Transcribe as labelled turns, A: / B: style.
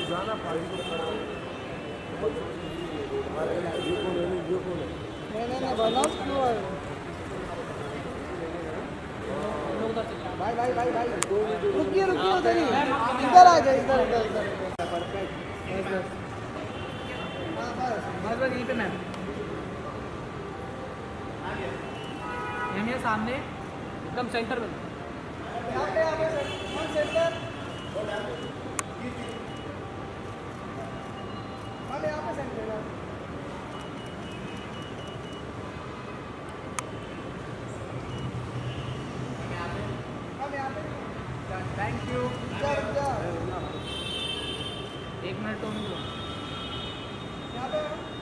A: जाना पार्टी को नहीं बनाओ क्यों है भाई भाई भाई भाई रुकिए रुकिए उधर ही इधर आ जाए इधर इधर इधर परफेक्ट बस बस यहीं पे मैम ये सामने एकदम सेंटर में यहाँ पे सेंटर हम यहाँ पे सेंटर थैंक यू 1 मिनट तो यहाँ पे